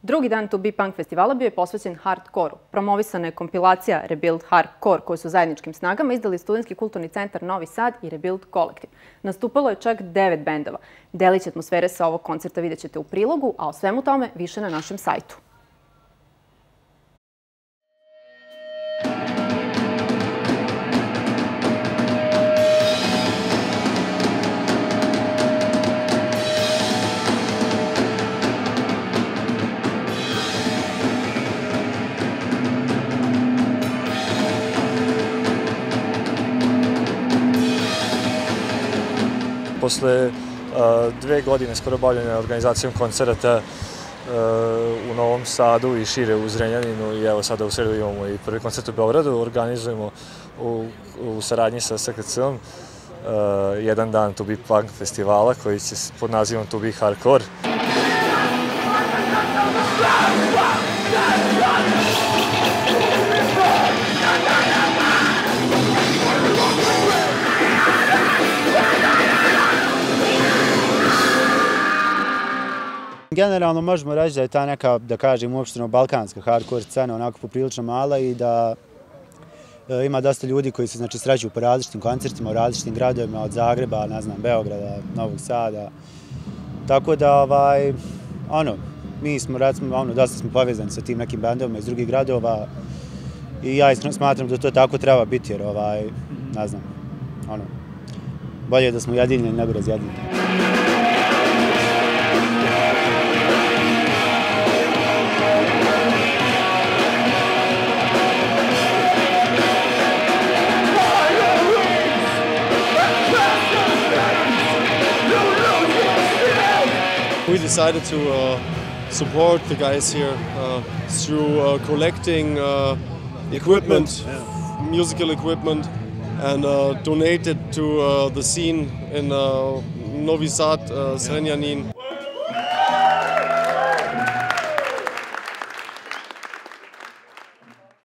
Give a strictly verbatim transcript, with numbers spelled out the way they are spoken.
Drugi dan To Be Punk festivala bio je posvećen hardcore-u. Promovisana je kompilacija Rebuild Hardcore koju su zajedničkim snagama izdali Studentski kulturni centar Novi Sad i Rebuild kolektiv. Nastupalo je čak devet bendova. Delić atmosfere sa ovog koncerta vidjet ćete u prilogu, a o svemu tome više na našem sajtu. Posle dve godine skoro bavljanja organizacijom koncerata u Novom Sadu i šire u Zrenjaninu i evo sada u sredu imamo i prvi koncert u Beogradu, organizujemo u, u saradnji sa S K C-om jedan dan To Be Punk festivala koji će pod nazivom To Be Hardcore. Generalno možemo reći da je ta neka, da kažem, uopšteno balkanska hardcore scena onako poprilično mala i da e, ima dosta ljudi koji se znači sreću po različitim koncertima u različitim gradovima, od Zagreba, ne znam, Beograda, Novog Sada. Tako da, ovaj, ono, mi smo, recimo, ono, dosta smo povezani sa tim nekim bendovima iz drugih gradova i ja iskreno smatram da to tako treba biti, jer, ovaj, ne znam, ono, bolje je da smo ujedinjeni nego razjedinjeni. We decided to uh, support the guys here uh, through uh, collecting uh, equipment, yeah. musical equipment, and uh, donate it to uh, the scene in uh, Novi Sad, uh, Zrenjanin.